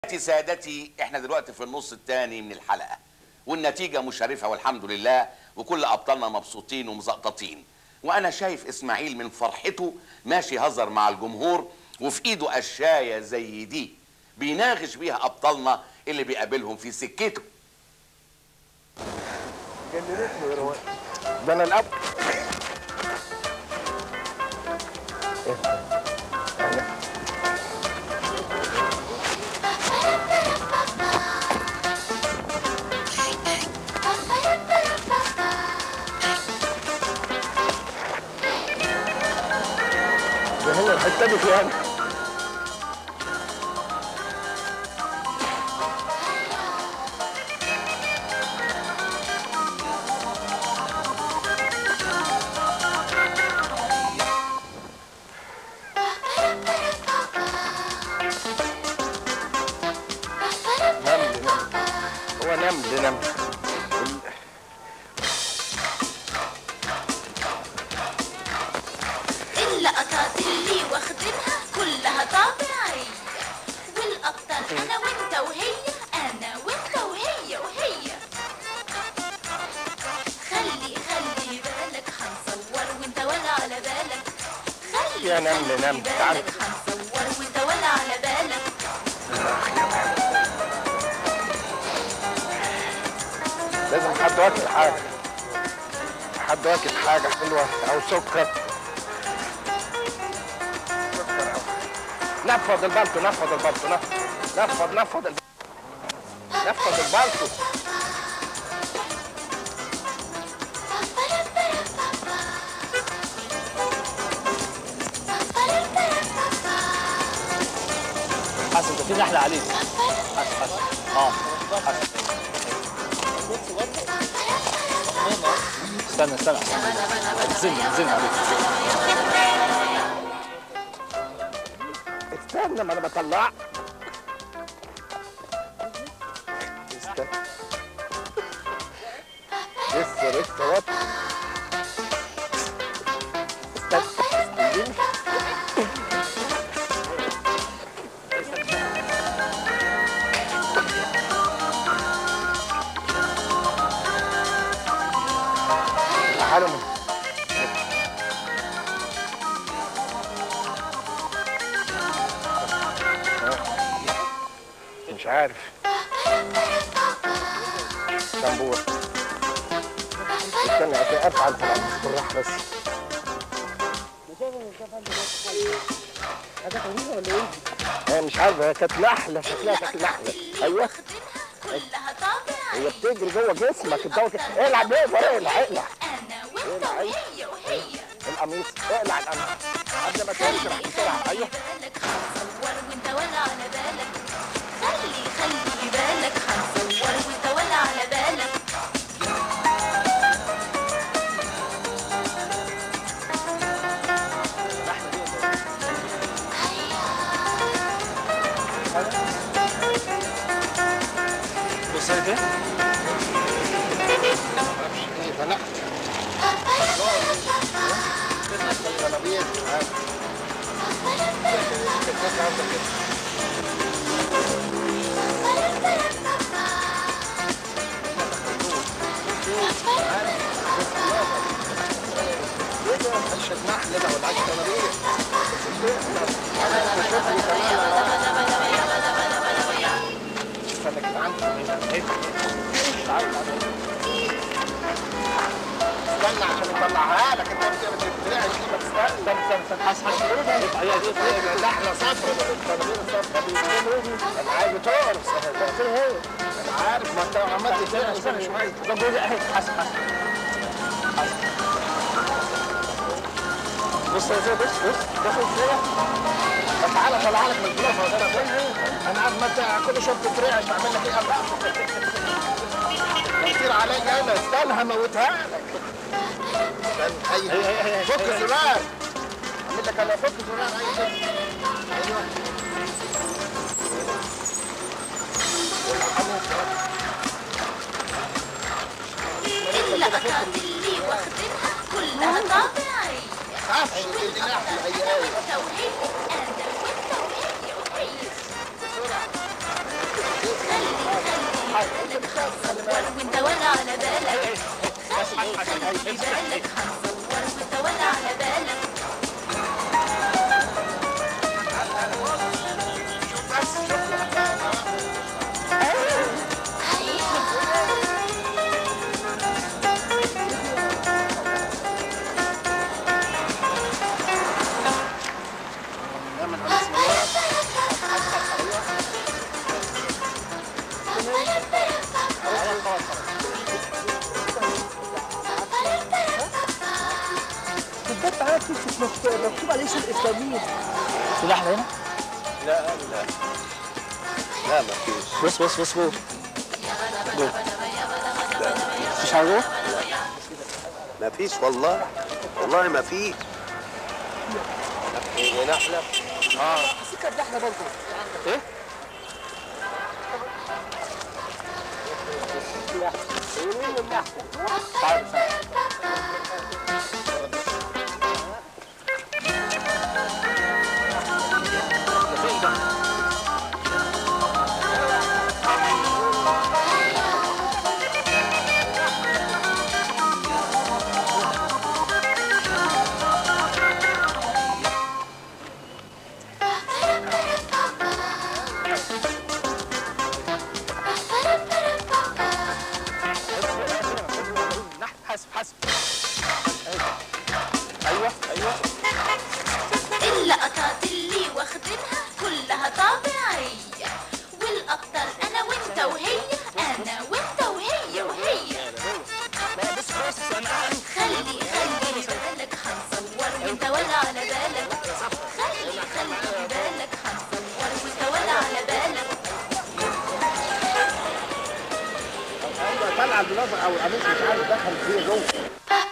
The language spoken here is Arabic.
سادتي، احنا دلوقتي في النص الثاني من الحلقة والنتيجة مشرفة والحمد لله، وكل أبطالنا مبسوطين ومزقططين. وأنا شايف إسماعيل من فرحته ماشي هزر مع الجمهور وفي إيده قشاية زي دي بيناغش بيها أبطالنا اللي بيقابلهم في سكته. ده أنا الأب. ده هنا الحتة دي فيها نمل. اللقطات اللي واخدينها كلها طبيعية، والأبطال أنا وأنت وهي، أنا وأنت وهي وهي. خلي بالك هنصور وأنت ولا على بالك. يا نمل تعال. بالك هنصور وأنت ولا على بالك. لازم حد واكل حاجة، حد واكل حاجة حلوة أو سكر. نفض البلطو نفض البلطو نفض البلطو. حسن ده في نحلة عليك. حسن استنى انزل عليك. استنى ما انا بطلع. استنى لسه وطي. استنى حرمه. مش عارف شامبور. استنى افعل بالراحه بس. حاجه طويله ولا ايه؟ هي مش عارفه، هي كانت نحله، شكلها شكل نحله. ايوه كلها طبيعية. هي بتجري جوه جسمك. الضوء العب اقلع. وانت وهي القميص اقلع القميص قبل ما تشرح بسرعه. ايوه بالك هنصور وانت ولا على بالك. خلي بالك هنصور وانت ولا على بالك. بص هي فين؟ ايه ده؟ لا استنى عشان اطلعها لك. انت ما بتطلعش دي. ما تستنى. حسن اللحمه صفرا. انا عايز تقرص. انا عارف ما انت عملت كده. استنى شويه. طب اهي حسن بص دخل شويه. تعالى طلع لك من البلوفه. انا عارف ما انت كل شويه بتترعش. بعمل لك ايه؟ كتير عليا انا. استنى هموتها لك. استنى. فك الزرار. اعمل لك انا. فك الزرار. ايوه اللقطات اللي واخدينها كلها طبيعية. خافش اللي نحن. وانت وهي، انا وانت وهي وهي. هنصور وانت ولا على بالك. خلي بالك هنصور وانت ولا على بالك. بالضبط على كيف مكتوب عليه شيء اسلامي. في نحلة هنا؟ لا لا لا ما فيش. بص جوه. جوه. مفيش حاجة جوه؟ ما فيش والله ما فيش. هي نحلة؟ حسيت نحلة برضه. ايه؟ تعال. حاسب. ايوه. اللقطات اللي واخدينها كلها طبيعية، والأكتر أنا وأنت وهي، أنا وأنت وهي وهي. خلي بالك هنصور وأنت ولا على بالك. خلي بالك هنصور وأنت ولا على بالك. طلع البلاطه او القميص مش عارف دخل فيه جوه.